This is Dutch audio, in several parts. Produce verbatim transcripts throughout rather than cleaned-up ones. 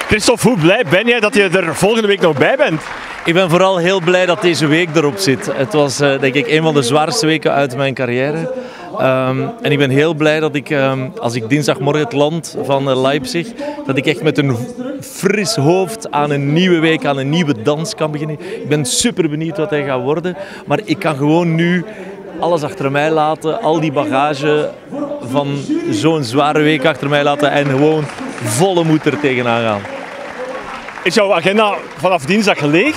Christophe, hoe blij ben jij dat je er volgende week nog bij bent? Ik ben vooral heel blij dat deze week erop zit. Het was uh, denk ik een van de zwaarste weken uit mijn carrière. Um, en ik ben heel blij dat ik, um, als ik dinsdagmorgen het land van uh, Leipzig, dat ik echt met een fris hoofd aan een nieuwe week, aan een nieuwe dans kan beginnen. Ik ben super benieuwd wat hij gaat worden. Maar ik kan gewoon nu alles achter mij laten, al die bagage van zo'n zware week achter mij laten en gewoon volle moed er tegenaan gaan. Is jouw agenda vanaf dinsdag leeg?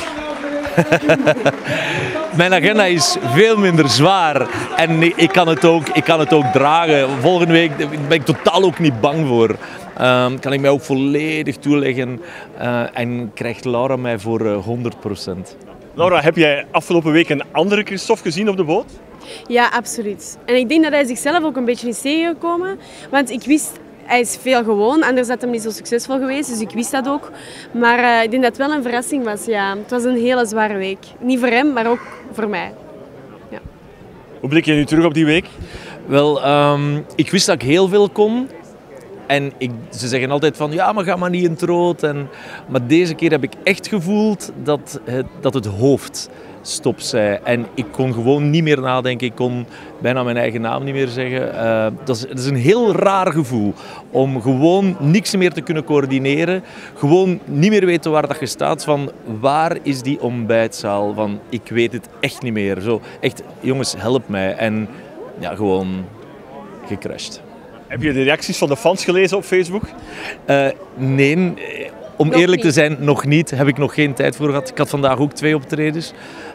Mijn agenda is veel minder zwaar en ik kan het ook, ik kan het ook dragen. Volgende week ben ik totaal ook niet bang voor. Um, kan ik mij ook volledig toeleggen uh, en krijgt Laura mij voor uh, honderd procent. Laura, heb jij afgelopen week een andere Christophe gezien op de boot? Ja, absoluut. En ik denk dat hij zichzelf ook een beetje is tegengekomen. Want ik wist, hij is veel gewoon, anders had hij niet zo succesvol geweest. Dus ik wist dat ook. Maar uh, ik denk dat het wel een verrassing was. Ja. Het was een hele zware week. Niet voor hem, maar ook voor mij. Ja. Hoe blik je nu terug op die week? Wel, um, ik wist dat ik heel veel kon. En ik, ze zeggen altijd van, ja, maar ga maar niet in het rood. En, maar deze keer heb ik echt gevoeld dat het, dat het hoofd stop zei. En ik kon gewoon niet meer nadenken. Ik kon bijna mijn eigen naam niet meer zeggen. Uh, dat, is, dat is een heel raar gevoel. Om gewoon niks meer te kunnen coördineren. Gewoon niet meer weten waar dat je staat. Van, waar is die ontbijtzaal? Van, ik weet het echt niet meer. Zo, echt, jongens, help mij. En ja, gewoon gecrashed. Heb je de reacties van de fans gelezen op Facebook? Uh, nee, om nog eerlijk niet. te zijn, nog niet. Heb ik nog geen tijd voor gehad. Ik had vandaag ook twee optredens.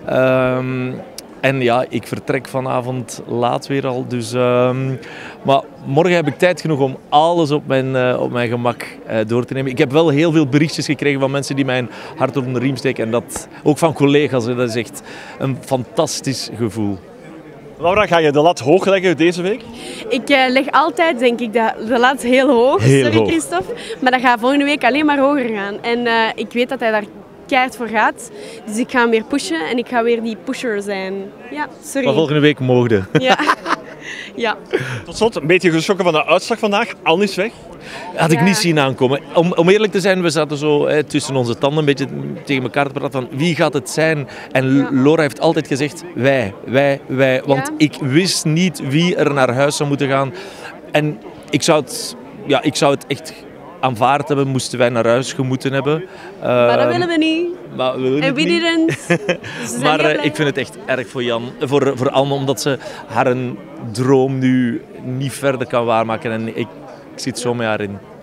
Um, en ja, ik vertrek vanavond laat weer al. Dus, um, maar morgen heb ik tijd genoeg om alles op mijn, uh, op mijn gemak uh, door te nemen. Ik heb wel heel veel berichtjes gekregen van mensen die mijn hart onder de riem steken. En dat ook van collega's. Dat is echt een fantastisch gevoel. Laura, ga je de lat hoog leggen deze week? Ik uh, leg altijd, denk ik, de, de lat heel hoog. Heel Sorry, hoog. Christophe. Maar dat gaat volgende week alleen maar hoger gaan. En uh, ik weet dat hij daar keihard voor gaat. Dus ik ga hem weer pushen en ik ga weer die pusher zijn. Ja, sorry. Maar volgende week mogen. Ja. Ja. Tot slot, een beetje geschrokken van de uitslag vandaag. Anne is weg. Had ik Ja. niet zien aankomen. Om, om eerlijk te zijn, we zaten zo hè, tussen onze tanden een beetje tegen elkaar te praten van wie gaat het zijn. En Ja. Laura heeft altijd gezegd wij, wij, wij. Want Ja. ik wist niet wie er naar huis zou moeten gaan. En ik zou het, ja, ik zou het echt aanvaard hebben, moesten wij naar huis gemoeten hebben. Maar dat Uh, willen we niet. maar we willen En het we niet. didn't. Dus we zijn Maar heel uh, blij. ik vind het echt erg voor Jan, voor, voor Anne, omdat ze haar een droom nu niet verder kan waarmaken. En ik, ik zit zo met haar in.